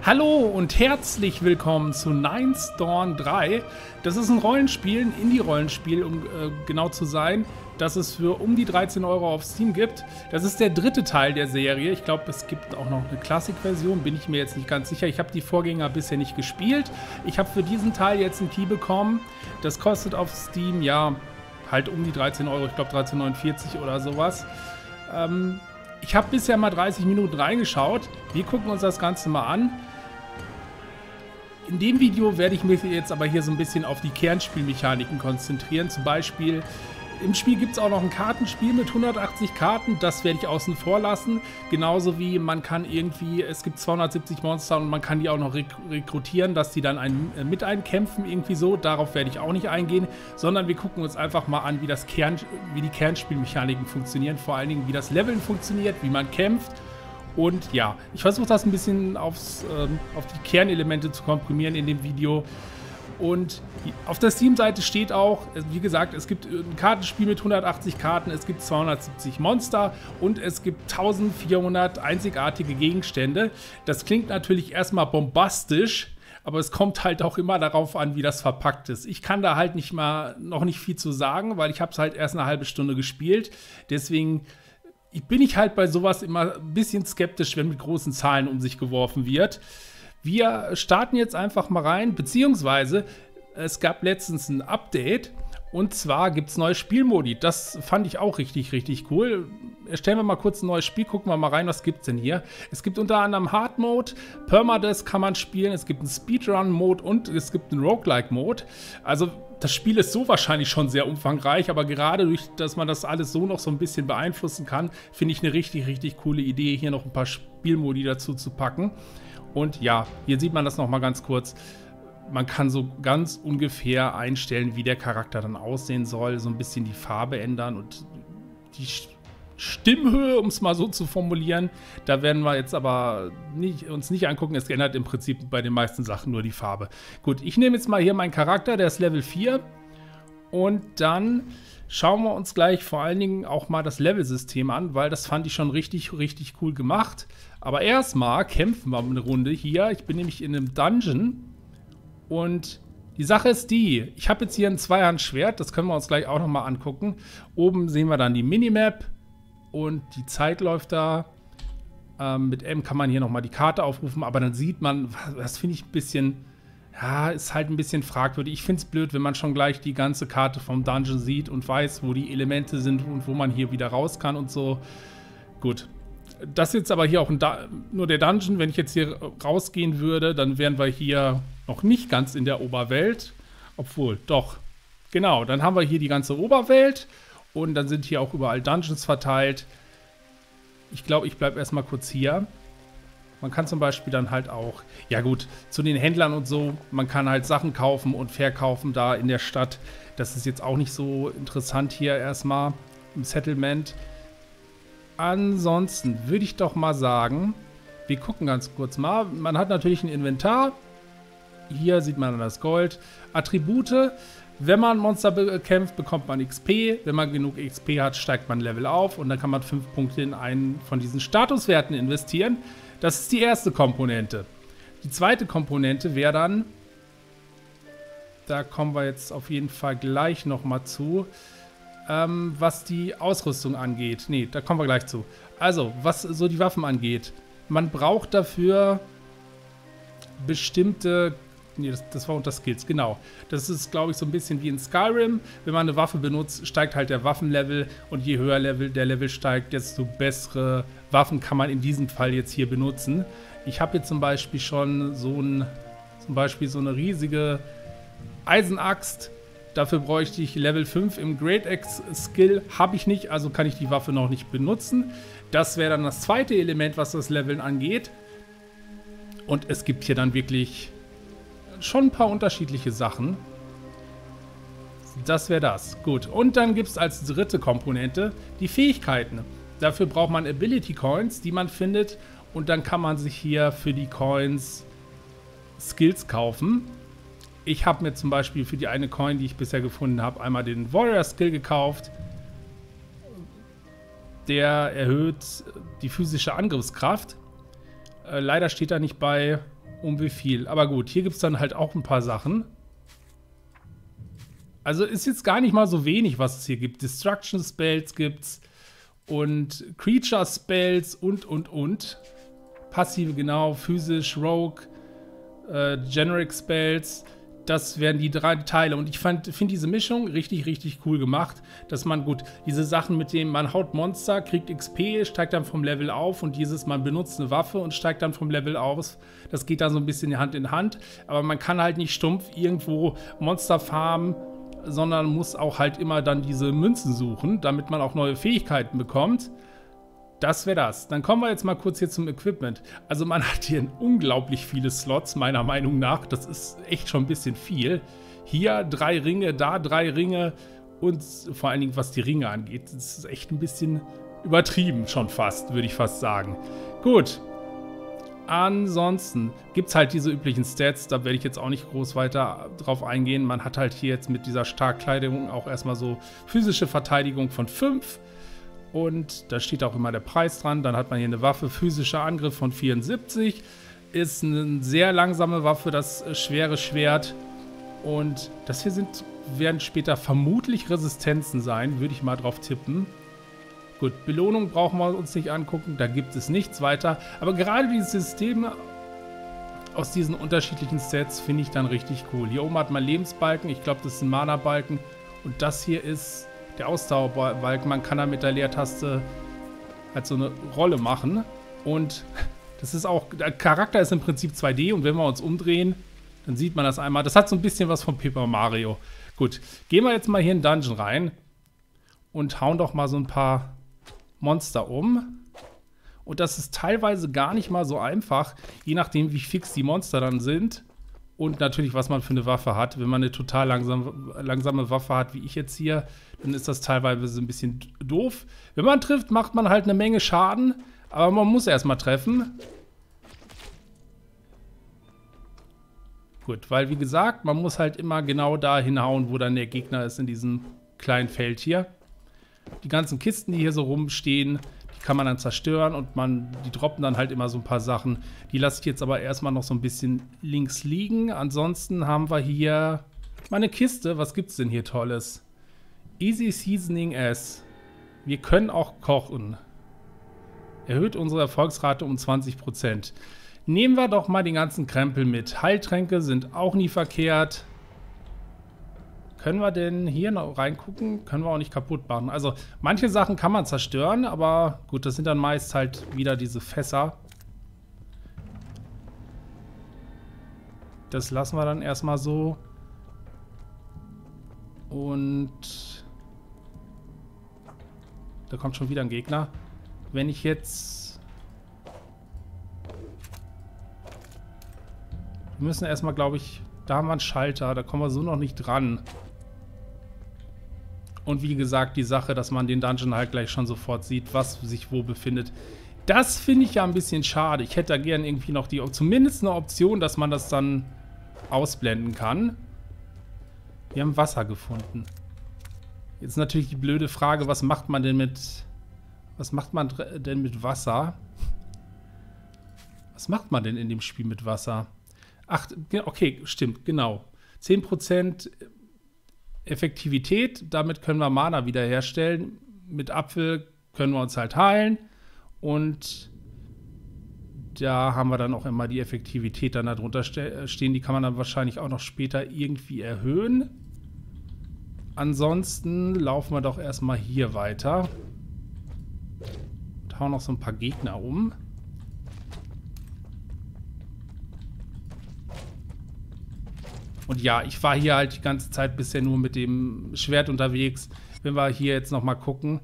Hallo und herzlich willkommen zu Ninth Dawn 3. Das ist ein Rollenspiel, ein Indie-Rollenspiel, um genau zu sein, das es für um die 13 Euro auf Steam gibt. Das ist der dritte Teil der Serie. Ich glaube, es gibt auch noch eine Classic-Version, bin ich mir jetzt nicht ganz sicher. Ich habe die Vorgänger bisher nicht gespielt. Ich habe für diesen Teil jetzt einen Key bekommen. Das kostet auf Steam, ja, halt um die 13 Euro. Ich glaube 13,49 oder sowas. Ich habe bisher mal 30 Minuten reingeschaut. Wir gucken uns das Ganze mal an. In dem Video werde ich mich jetzt aber hier so ein bisschen auf die Kernspielmechaniken konzentrieren. Zum Beispiel, im Spiel gibt es auch noch ein Kartenspiel mit 180 Karten. Das werde ich außen vor lassen. Genauso wie man kann irgendwie, es gibt 270 Monster und man kann die auch noch rekrutieren, dass die dann mit einkämpfen, irgendwie so. Darauf werde ich auch nicht eingehen, sondern wir gucken uns einfach mal an, wie die Kernspielmechaniken funktionieren. Vor allen Dingen, wie das Leveln funktioniert, wie man kämpft. Und ja, ich versuche das ein bisschen auf die Kernelemente zu komprimieren in dem Video. Und auf der Steam-Seite steht auch, wie gesagt, es gibt ein Kartenspiel mit 180 Karten, es gibt 270 Monster und es gibt 1400 einzigartige Gegenstände. Das klingt natürlich erstmal bombastisch, aber es kommt halt auch immer darauf an, wie das verpackt ist. Ich kann da halt noch nicht viel zu sagen, weil ich habe es halt erst eine halbe Stunde gespielt. Deswegen bin ich halt bei sowas immer ein bisschen skeptisch, wenn mit großen Zahlen um sich geworfen wird. Wir starten jetzt einfach mal rein, beziehungsweise es gab letztens ein Update und zwar gibt es neue Spielmodi. Das fand ich auch richtig, richtig cool. Erstellen wir mal kurz ein neues Spiel, gucken wir mal rein, was gibt es denn hier. Es gibt unter anderem Hard Mode, Permadeath kann man spielen, es gibt einen Speedrun-Mode und es gibt einen Roguelike-Mode. Also das Spiel ist so wahrscheinlich schon sehr umfangreich, aber gerade durch, dass man das alles so noch so ein bisschen beeinflussen kann, finde ich eine richtig, richtig coole Idee, hier noch ein paar Spielmodi dazu zu packen. Und ja, hier sieht man das noch mal ganz kurz. Man kann so ganz ungefähr einstellen, wie der Charakter dann aussehen soll, so ein bisschen die Farbe ändern und die Stimmhöhe, um es mal so zu formulieren. Da werden wir jetzt aber uns nicht angucken. Es ändert im Prinzip bei den meisten Sachen nur die Farbe. Gut, ich nehme jetzt mal hier meinen Charakter, der ist Level 4. Und dann schauen wir uns gleich vor allen Dingen auch mal das Level-System an, weil das fand ich schon richtig, richtig cool gemacht. Aber erstmal kämpfen wir eine Runde hier. Ich bin nämlich in einem Dungeon. Und die Sache ist die, ich habe jetzt hier ein Zweihandschwert, das können wir uns gleich auch nochmal angucken. Oben sehen wir dann die Minimap und die Zeit läuft da. Mit M kann man hier nochmal die Karte aufrufen, aber dann sieht man, das finde ich ein bisschen, ja, ist halt ein bisschen fragwürdig. Ich finde es blöd, wenn man schon gleich die ganze Karte vom Dungeon sieht und weiß, wo die Elemente sind und wo man hier wieder raus kann und so. Gut. Das ist jetzt aber hier auch nur der Dungeon. Wenn ich jetzt hier rausgehen würde, dann wären wir hier noch nicht ganz in der Oberwelt. Obwohl, doch. Genau, dann haben wir hier die ganze Oberwelt. Und dann sind hier auch überall Dungeons verteilt. Ich glaube, ich bleibe erstmal kurz hier. Man kann zum Beispiel dann halt auch, ja gut, zu den Händlern und so, man kann halt Sachen kaufen und verkaufen da in der Stadt. Das ist jetzt auch nicht so interessant hier erstmal im Settlement. Ansonsten würde ich doch mal sagen, wir gucken ganz kurz mal. Man hat natürlich ein Inventar. Hier sieht man das Gold. Attribute. Wenn man Monster bekämpft, bekommt man XP. Wenn man genug XP hat, steigt man Level auf. Und dann kann man 5 Punkte in einen von diesen Statuswerten investieren. Das ist die erste Komponente. Die zweite Komponente wäre dann, da kommen wir jetzt auf jeden Fall gleich nochmal zu, was die Ausrüstung angeht. Nee, da kommen wir gleich zu. Also, was so die Waffen angeht. Man braucht dafür bestimmte... Nee, das war unter Skills, genau. Das ist, glaube ich, so ein bisschen wie in Skyrim. Wenn man eine Waffe benutzt, steigt halt der Waffenlevel. Und je höher der Level steigt, desto bessere Waffen kann man in diesem Fall jetzt hier benutzen. Ich habe hier zum Beispiel schon so eine riesige Eisenaxt. Dafür bräuchte ich Level 5 im Great Axe Skill. Habe ich nicht, also kann ich die Waffe noch nicht benutzen. Das wäre dann das zweite Element, was das Leveln angeht. Und es gibt hier dann wirklich schon ein paar unterschiedliche Sachen. Das wäre das. Gut. Und dann gibt es als dritte Komponente die Fähigkeiten. Dafür braucht man Ability Coins, die man findet. Und dann kann man sich hier für die Coins Skills kaufen. Ich habe mir zum Beispiel für die eine Coin, die ich bisher gefunden habe, einmal den Warrior Skill gekauft. Der erhöht die physische Angriffskraft. Leider steht da nicht bei, Um wie viel. Aber gut, hier gibt es dann halt auch ein paar Sachen. Also ist jetzt gar nicht mal so wenig, was es hier gibt. Destruction Spells gibt's und Creature Spells und. Passive, genau, physisch, Rogue, Generic Spells. Das wären die 3 Teile. Und ich finde diese Mischung richtig, richtig cool gemacht. Dass man, gut, diese Sachen, mit denen man haut Monster, kriegt XP, steigt dann vom Level auf. Und man benutzt eine Waffe und steigt dann vom Level aus. Das geht dann so ein bisschen Hand in Hand. Aber man kann halt nicht stumpf irgendwo Monster farmen, sondern muss auch halt immer dann diese Münzen suchen, damit man auch neue Fähigkeiten bekommt. Das wäre das. Dann kommen wir jetzt mal kurz hier zum Equipment. Also man hat hier unglaublich viele Slots, meiner Meinung nach. Das ist echt schon ein bisschen viel. Hier 3 Ringe, da 3 Ringe und vor allen Dingen, was die Ringe angeht, das ist echt ein bisschen übertrieben schon fast, würde ich fast sagen. Gut. Ansonsten gibt es halt diese üblichen Stats, da werde ich jetzt auch nicht groß weiter drauf eingehen. Man hat halt hier jetzt mit dieser Starkkleidung auch erstmal so physische Verteidigung von 5. Und da steht auch immer der Preis dran. Dann hat man hier eine Waffe, physischer Angriff von 74. Ist eine sehr langsame Waffe, das schwere Schwert. Und das hier werden später vermutlich Resistenzen sein, würde ich mal drauf tippen. Gut, Belohnung brauchen wir uns nicht angucken, da gibt es nichts weiter. Aber gerade dieses System aus diesen unterschiedlichen Sets finde ich dann richtig cool. Hier oben hat man Lebensbalken, ich glaube, das ist ein Mana-Balken. Und das hier ist der Ausdauerbalken. Man kann da mit der Leertaste halt so eine Rolle machen. Und das ist auch, der Charakter ist im Prinzip 2D und wenn wir uns umdrehen, dann sieht man das einmal. Das hat so ein bisschen was von Paper Mario. Gut, gehen wir jetzt mal hier in den Dungeon rein und hauen doch mal so ein paar Monster um. Und das ist teilweise gar nicht mal so einfach, je nachdem, wie fix die Monster dann sind. Und natürlich, was man für eine Waffe hat. Wenn man eine total langsame Waffe hat, wie ich jetzt hier, dann ist das teilweise ein bisschen doof. Wenn man trifft, macht man halt eine Menge Schaden. Aber man muss erstmal treffen. Gut, weil wie gesagt, man muss halt immer genau da hinhauen, wo dann der Gegner ist in diesem kleinen Feld hier. Die ganzen Kisten, die hier so rumstehen, die kann man dann zerstören und die droppen dann halt immer so ein paar Sachen. Die lasse ich jetzt aber erstmal noch so ein bisschen links liegen. Ansonsten haben wir hier mal eine Kiste. Was gibt's denn hier Tolles? Easy Seasoning S. Wir können auch kochen. Erhöht unsere Erfolgsrate um 20%. Nehmen wir doch mal den ganzen Krempel mit. Heiltränke sind auch nie verkehrt. Können wir denn hier noch reingucken? Können wir auch nicht kaputt machen. Also manche Sachen kann man zerstören, aber gut, das sind dann meist halt wieder diese Fässer. Das lassen wir dann erstmal so. Und da kommt schon wieder ein Gegner. Wenn ich jetzt... Wir müssen erstmal, glaube ich... Da haben wir einen Schalter, da kommen wir so noch nicht dran. Und wie gesagt, die Sache, dass man den Dungeon halt gleich schon sofort sieht, was sich wo befindet. Das finde ich ja ein bisschen schade. Ich hätte da gern irgendwie noch zumindest eine Option, dass man das dann ausblenden kann. Wir haben Wasser gefunden. Jetzt natürlich die blöde Frage, was macht man denn mit Wasser? Was macht man denn in dem Spiel mit Wasser? Ach, okay, stimmt, genau. 10% Effektivität, damit können wir Mana wiederherstellen. Mit Apfel können wir uns halt heilen. Und da haben wir dann auch immer die Effektivität dann darunter stehen. Die kann man dann wahrscheinlich auch noch später irgendwie erhöhen. Ansonsten laufen wir doch erstmal hier weiter. Und hauen noch so ein paar Gegner um. Und ja, ich war hier halt die ganze Zeit bisher nur mit dem Schwert unterwegs. Wenn wir hier jetzt noch mal gucken,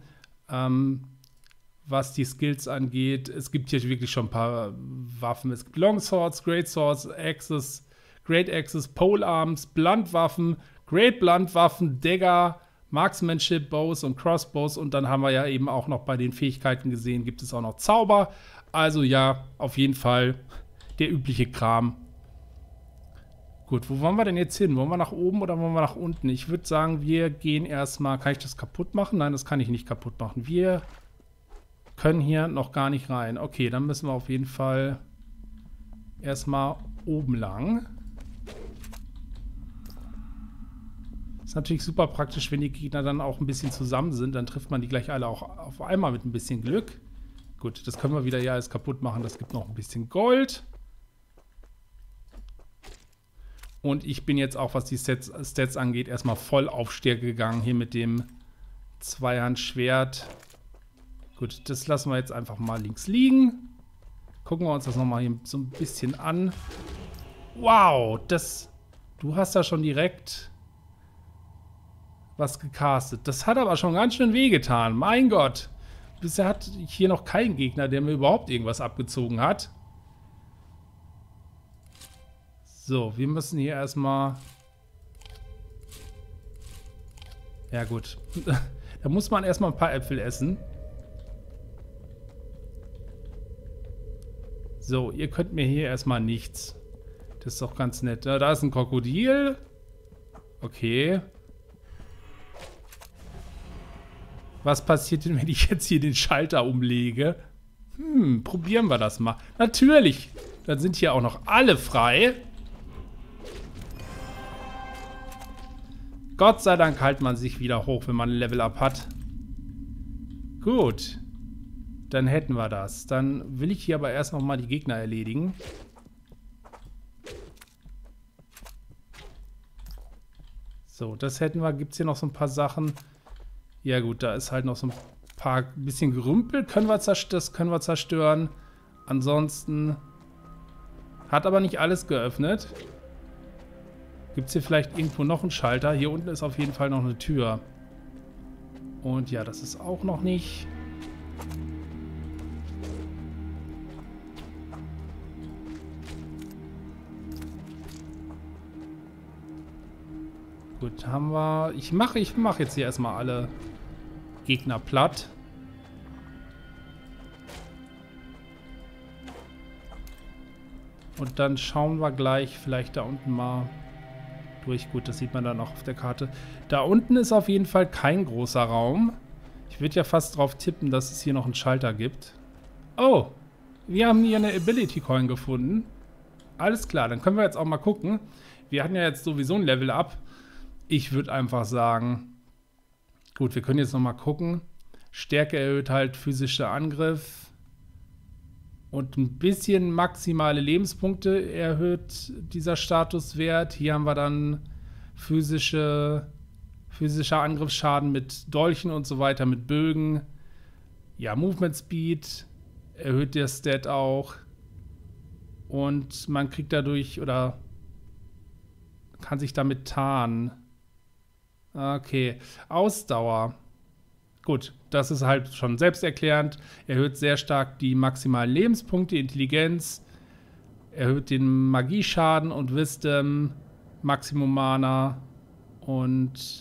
was die Skills angeht. Es gibt hier wirklich schon ein paar Waffen. Es gibt Longswords, Great Swords, Axes, Great Axes, Polearms, Bluntwaffen, Great Bluntwaffen, Dagger, Marksmanship, Bows und Crossbows. Und dann haben wir ja eben auch noch bei den Fähigkeiten gesehen, gibt es auch noch Zauber. Also ja, auf jeden Fall der übliche Kram. Gut, wo wollen wir denn jetzt hin? Wollen wir nach oben oder wollen wir nach unten? Ich würde sagen, wir gehen erstmal... Kann ich das kaputt machen? Nein, das kann ich nicht kaputt machen. Wir können hier noch gar nicht rein. Okay, dann müssen wir auf jeden Fall erstmal oben lang. Ist natürlich super praktisch, wenn die Gegner dann auch ein bisschen zusammen sind. Dann trifft man die gleich alle auch auf einmal mit ein bisschen Glück. Gut, das können wir wieder ja alles kaputt machen. Das gibt noch ein bisschen Gold. Und ich bin jetzt auch, was die Stats angeht, erstmal voll auf Stärke gegangen. Hier mit dem Zweihandschwert. Gut, das lassen wir jetzt einfach mal links liegen. Gucken wir uns das nochmal hier so ein bisschen an. Wow, du hast da schon direkt was gecastet. Das hat aber schon ganz schön wehgetan. Mein Gott. Bisher hatte ich hier noch keinen Gegner, der mir überhaupt irgendwas abgezogen hat. So, wir müssen hier erstmal... Ja gut. Da muss man erstmal ein paar Äpfel essen. So, ihr könnt mir hier erstmal nichts. Das ist doch ganz nett. Da ist ein Krokodil. Okay. Was passiert denn, wenn ich jetzt hier den Schalter umlege? Probieren wir das mal. Natürlich. Dann sind hier auch noch alle frei. Gott sei Dank hält man sich wieder hoch, wenn man ein Level-Up hat. Gut. Dann hätten wir das. Dann will ich hier aber erst noch mal die Gegner erledigen. So, das hätten wir. Gibt es hier noch so ein paar Sachen? Ja gut, da ist halt noch so ein paar bisschen Gerümpel. Das können wir zerstören. Ansonsten hat aber nicht alles geöffnet. Gibt es hier vielleicht irgendwo noch einen Schalter? Hier unten ist auf jeden Fall noch eine Tür. Und ja, das ist auch noch nicht. Gut, haben wir... Ich mach jetzt hier erstmal alle Gegner platt. Und dann schauen wir gleich vielleicht da unten mal durch. Gut, das sieht man dann auch auf der Karte. Da unten ist auf jeden Fall kein großer Raum. Ich würde ja fast drauf tippen, dass es hier noch einen Schalter gibt. Oh, wir haben hier eine Ability Coin gefunden. Alles klar, dann können wir jetzt auch mal gucken. Wir hatten ja jetzt sowieso ein Level-Up. Ich würde einfach sagen, gut, wir können jetzt noch mal gucken. Stärke erhöht halt physischer Angriff. Und ein bisschen maximale Lebenspunkte erhöht dieser Statuswert. Hier haben wir dann physischer Angriffsschaden mit Dolchen und so weiter, mit Bögen. Ja, Movement Speed erhöht der Stat auch. Und man kriegt dadurch oder kann sich damit tarnen. Okay, Ausdauer. Gut, das ist halt schon selbsterklärend. Erhöht sehr stark die maximalen Lebenspunkte, Intelligenz, erhöht den Magieschaden und Wisdom, Maximum Mana und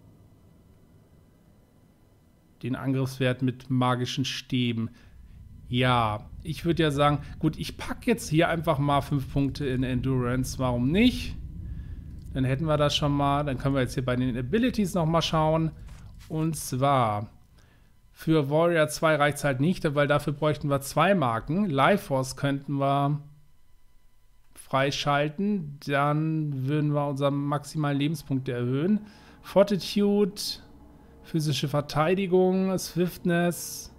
den Angriffswert mit magischen Stäben. Ja, ich würde ja sagen, gut, ich packe jetzt hier einfach mal 5 Punkte in Endurance. Warum nicht? Dann hätten wir das schon mal. Dann können wir jetzt hier bei den Abilities nochmal schauen. Und zwar, für Warrior 2 reicht es halt nicht, weil dafür bräuchten wir 2 Marken. Life Force könnten wir freischalten. Dann würden wir unsere maximalen Lebenspunkte erhöhen. Fortitude, physische Verteidigung, Swiftness.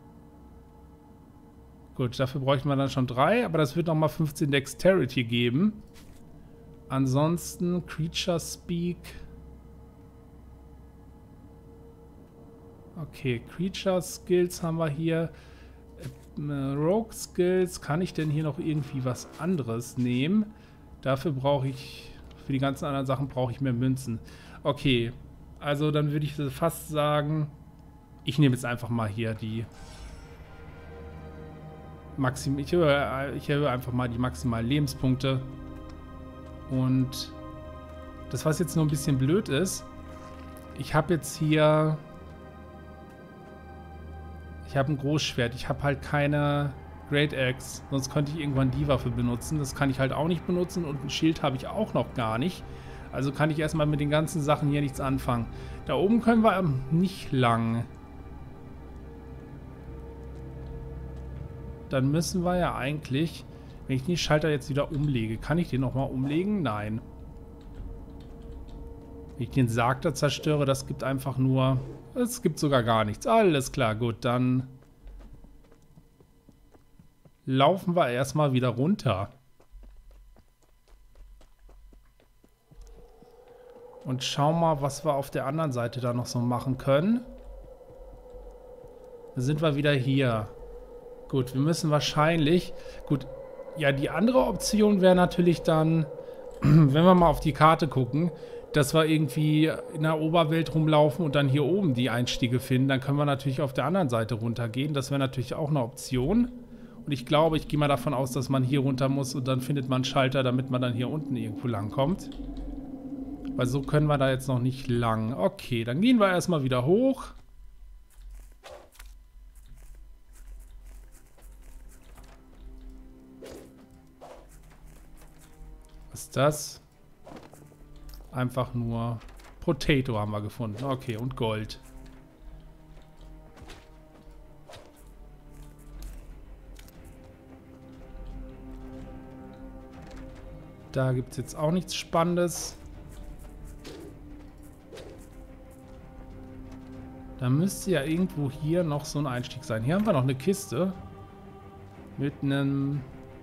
Gut, dafür bräuchten wir dann schon 3, aber das wird nochmal 15 Dexterity geben. Ansonsten Creature Speak. Okay, Creature Skills haben wir hier. Rogue Skills. Kann ich denn hier noch irgendwie was anderes nehmen? Dafür brauche ich, für die ganzen anderen Sachen brauche ich mehr Münzen. Okay, also dann würde ich fast sagen, ich nehme jetzt einfach mal hier die ich erhöhe einfach mal die maximalen Lebenspunkte. Und das, was jetzt nur ein bisschen blöd ist, ich habe jetzt hier... Ich habe ein Großschwert. Ich habe halt keine Great Axe. Sonst könnte ich irgendwann die Waffe benutzen. Das kann ich halt auch nicht benutzen. Und ein Schild habe ich auch noch gar nicht. Also kann ich erstmal mit den ganzen Sachen hier nichts anfangen. Da oben können wir nicht lang. Dann müssen wir ja eigentlich Wenn ich den Schalter jetzt wieder umlege, kann ich den nochmal umlegen? Nein. Wenn ich den Sarg da zerstöre, das gibt einfach nur... Es gibt sogar gar nichts. Alles klar, gut, dann... laufen wir erstmal wieder runter. Und schauen mal, was wir auf der anderen Seite da noch so machen können. Da sind wir wieder hier. Gut, wir müssen wahrscheinlich... Gut, ja, die andere Option wäre natürlich dann, wenn wir mal auf die Karte gucken, dass wir irgendwie in der Oberwelt rumlaufen und dann hier oben die Einstiege finden. Dann können wir natürlich auf der anderen Seite runtergehen. Das wäre natürlich auch eine Option. Und ich glaube, ich gehe mal davon aus, dass man hier runter muss und dann findet man einen Schalter, damit man dann hier unten irgendwo lang kommt. Weil so können wir da jetzt noch nicht lang. Okay, dann gehen wir erstmal wieder hoch. Was ist das? Einfach nur Potato haben wir gefunden. Okay, und Gold. Da gibt es jetzt auch nichts Spannendes. Da müsste ja irgendwo hier noch so ein Einstieg sein. Hier haben wir noch eine Kiste. Mit einem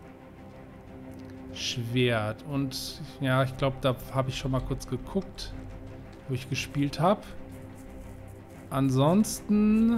Schwert. Und ja, ich glaube, da habe ich schon mal kurz geguckt, wo ich gespielt habe. Ansonsten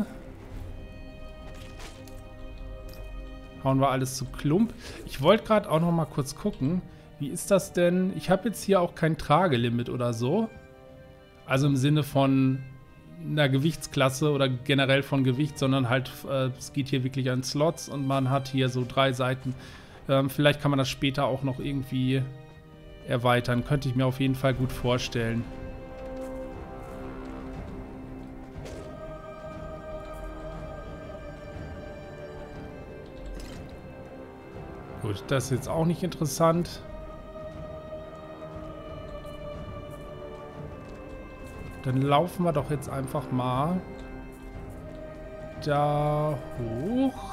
hauen wir alles zu Klump. Ich wollte gerade auch noch mal kurz gucken, wie ist das denn? Ich habe jetzt hier auch kein Tragelimit oder so. Also im Sinne von einer Gewichtsklasse oder generell von Gewicht, sondern halt, es geht hier wirklich an Slots und man hat hier so 3 Seiten. Vielleicht kann man das später auch noch irgendwie erweitern. Könnte ich mir auf jeden Fall gut vorstellen. Gut, das ist jetzt auch nicht interessant. Dann laufen wir doch jetzt einfach mal da hoch.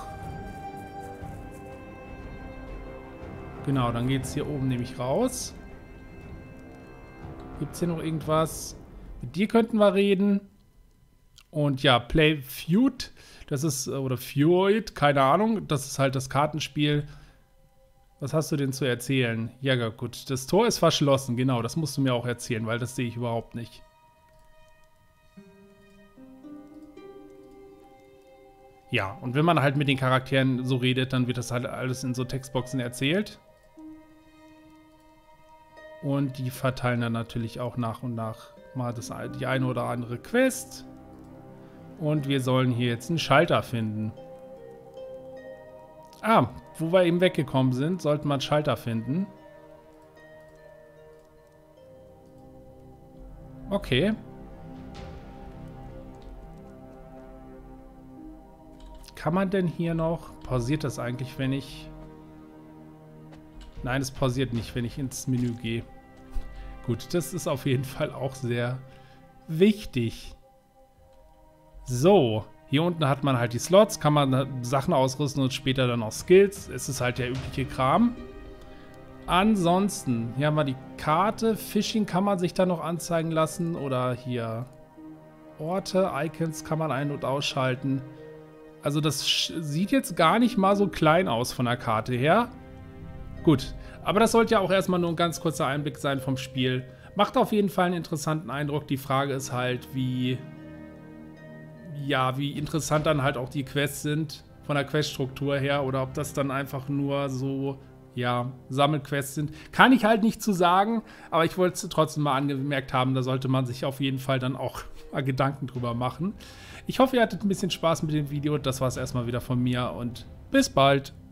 Genau, dann geht es hier oben nämlich raus. Gibt es hier noch irgendwas? Mit dir könnten wir reden. Und ja, Play Feud. Das ist, oder Feud, keine Ahnung. Das ist halt das Kartenspiel. Was hast du denn zu erzählen? Ja, gut. Das Tor ist verschlossen. Genau, das musst du mir auch erzählen, weil das sehe ich überhaupt nicht. Ja, und wenn man halt mit den Charakteren so redet, dann wird das halt alles in so Textboxen erzählt. Und die verteilen dann natürlich auch nach und nach mal die eine oder andere Quest. Und wir sollen hier jetzt einen Schalter finden. Ah, wo wir eben weggekommen sind, sollten wir einen Schalter finden. Okay. Kann man denn hier noch... Pausiert das eigentlich, wenn ich... Nein, es pausiert nicht, wenn ich ins Menü gehe. Gut, das ist auf jeden Fall auch sehr wichtig. So, hier unten hat man halt die Slots, kann man Sachen ausrüsten und später dann auch Skills. Es ist halt der übliche Kram. Ansonsten, hier haben wir die Karte. Fishing kann man sich dann noch anzeigen lassen. Oder hier Orte, Icons kann man ein- und ausschalten. Also das sieht jetzt gar nicht mal so klein aus von der Karte her. Gut, aber das sollte ja auch erstmal nur ein ganz kurzer Einblick sein vom Spiel. Macht auf jeden Fall einen interessanten Eindruck. Die Frage ist halt, wie interessant dann halt auch die Quests sind von der Queststruktur her oder ob das dann einfach nur so, ja, Sammelquests sind. Kann ich halt nicht zu sagen, aber ich wollte es trotzdem mal angemerkt haben, da sollte man sich auf jeden Fall dann auch mal Gedanken drüber machen. Ich hoffe, ihr hattet ein bisschen Spaß mit dem Video. Das war es erstmal wieder von mir und bis bald.